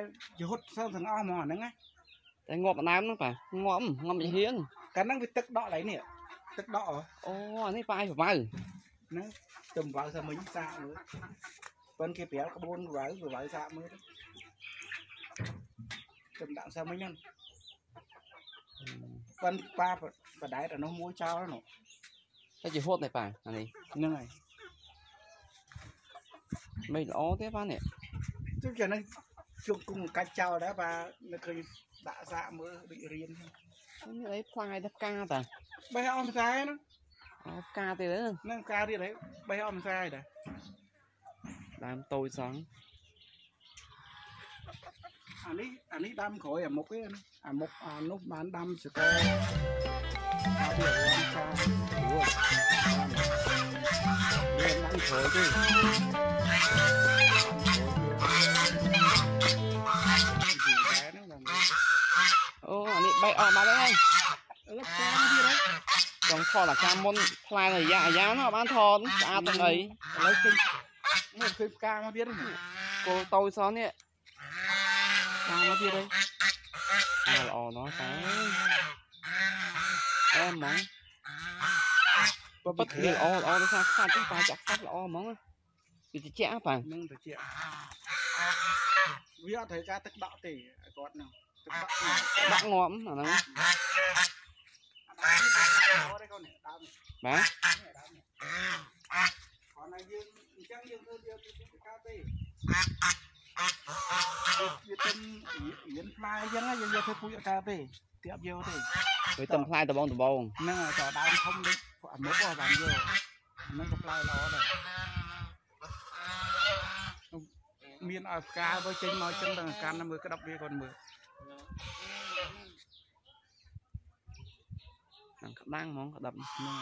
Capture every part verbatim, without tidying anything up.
chỉ hút sao thằng o mò nắng á tại ngọt nám nó phải ngọm ngọm bị hiến cái năng bị tức đỏ đấy nè tức đỏ ô anh ấy phải phải nó tầm vào sao mình xa nữa bên kia béo có bốn vải vừa vải xa mới đó tầm đạo sao mấy năm bên ba và đáy là nó mua trao đó nè cái gì hốt này phải anh ấy như này mấy ló thế ba nè chứ giờ nó chung cùng cách trao đó và nóเคย đã dạ mới bị riêng như đấy khoai đã ca ta bay om sai nó ca thì đấy nó ca đi đấy bay om sai đấy làm tôi sáng anh ấy anh ấy đâm khỏi à một cái à một à lúc mà anh đâm sẽ có à biểu om sai đúng rồi lên đâm khỏi chứ ô anh ấy bay ở mà đấy lớp ca đi đấy còn kho là cam môn plai này giá giá nó bán thon à tầng ấy lấy kinh một cái ca nó biết đấy cô tôi sao nè ca nó biết đấy à lò nó cái em món bất kỳ lò lò nó sao sao chúng ta chặt sắp lò món thì chỉ chả phải nâng từ chuyện ví dụ thấy ca tức đọ thì còn nào bắt ngõm mà nó bán còn này dương chắc dương thôi dương cao tì dương tâm yến mai dân á dương dương thôi phụ cao tì tiếp vô thì với tầm plai tầm bông tầm bông nâng là trò đau không đi mới bỏ bàn vô nâng cái plai nó đây miền ở ca với chân nói chân là can năm mươi cái đọc đi còn mười đang món đập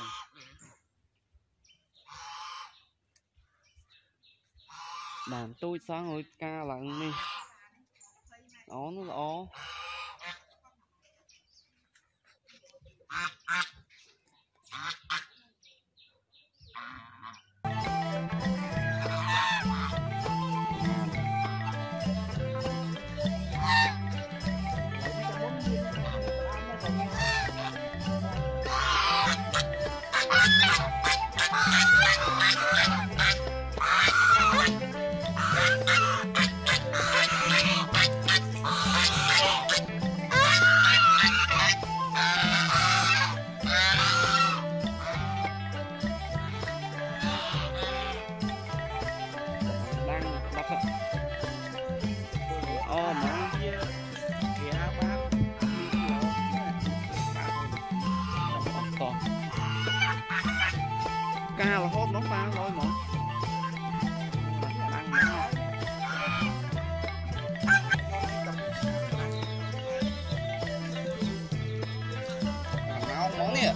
đàn tôi sáng rồi ca lặng đi đó nó đó ca là hốt nó pha thôi mà ngon món nè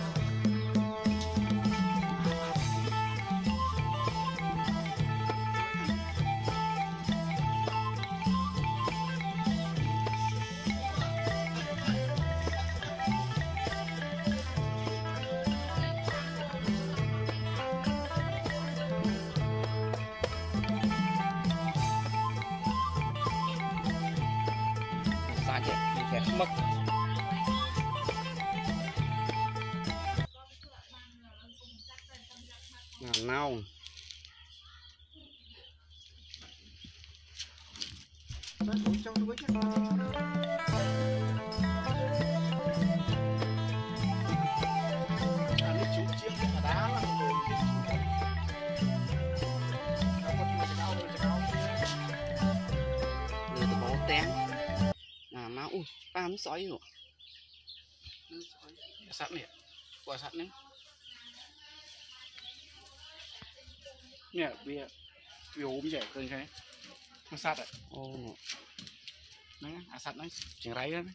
kẹt mất ngàn nâu ui ba nó sói rồi sẵn nè quả sẵn đấy nè bia bia ốm dẻ cơn thế nó sát rồi ô nó à sát nó chừng ráy đó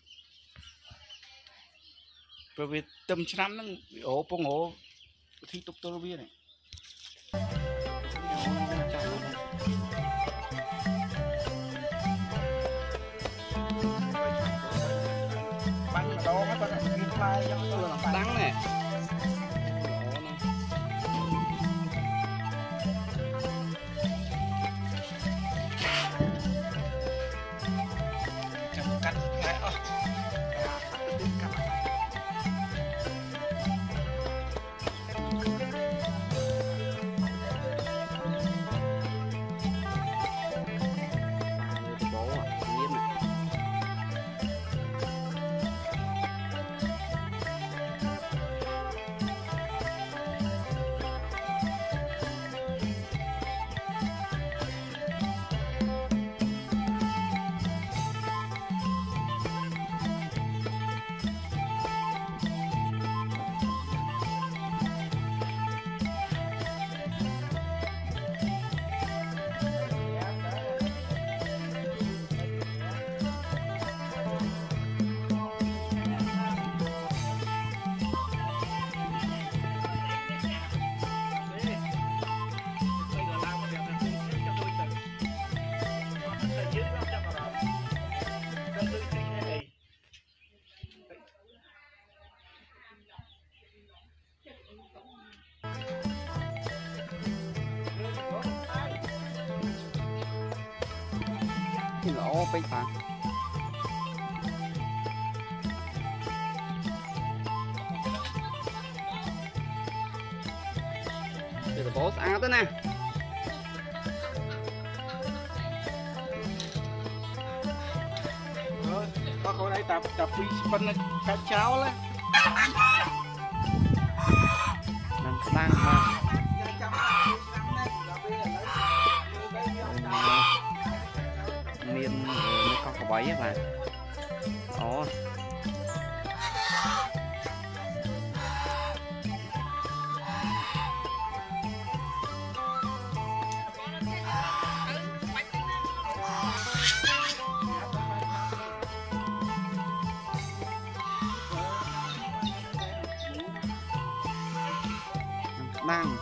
bởi vì tâm năm nó bị ố bông ố thi tục tơ bia này đắng nè thì lỗ bây giờ bây giờ bố ăn tới nè có khối đây tập tập đi phân cá cháo đấy làm tăng mà miên nó có có bấy á bạn đó năng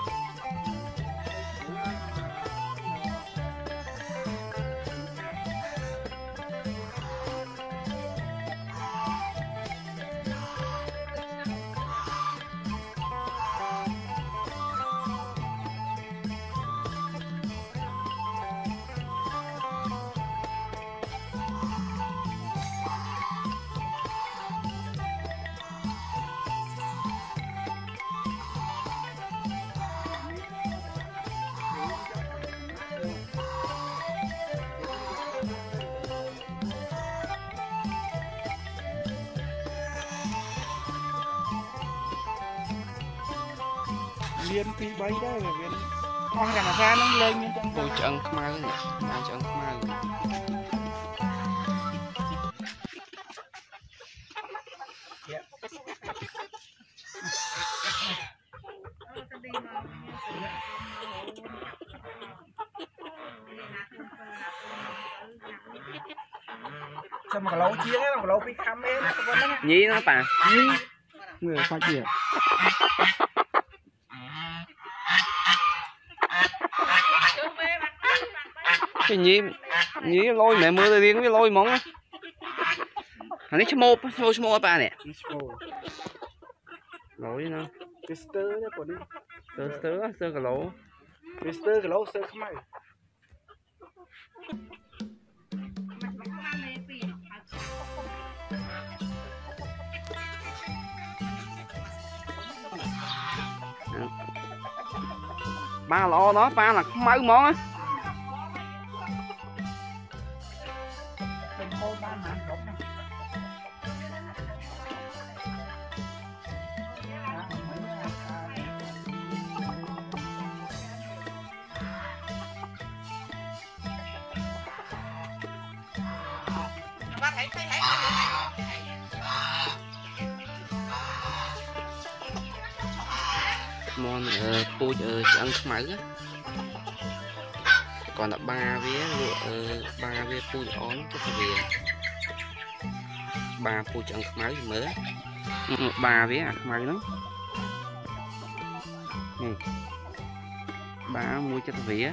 miên phi bay đấy là miên con rằng là ra nó lên miên trong tôi chân không ai này ai chân không ai sao mà lâu chiếng á lâu bị khăm ấy nhí nó bà người phát gì cái nhí nhí lôi mẹ mưa riêng cái lôi món á anh ấy chấm mộp lôi chấm mộp bà nè lôi nó cái stir đó còn đi stir stir stir cái lỗ cái stir cái lỗ stir không ai ba lỗ đó ba là không mấy món á món pui ăn mỡ á còn là ba vía ba vía pui ón cái gì ba pui ăn mỡ gì mới ba vía ăn mỡ nó ba mua cho vía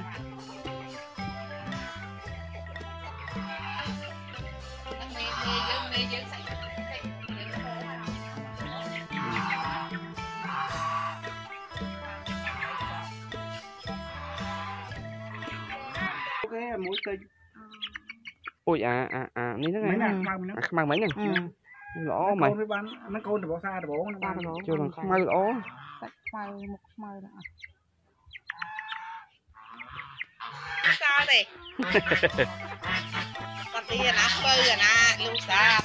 cái mũi tinh ôi à à à ní nó mấy này nè không mang mấy nè lỗ mày nó bán nó côn được bỏ xa được bố nó bán chưa bằng không mang lỗ mày một mày nè sao đi còn đi là bơi rồi nè lưu xa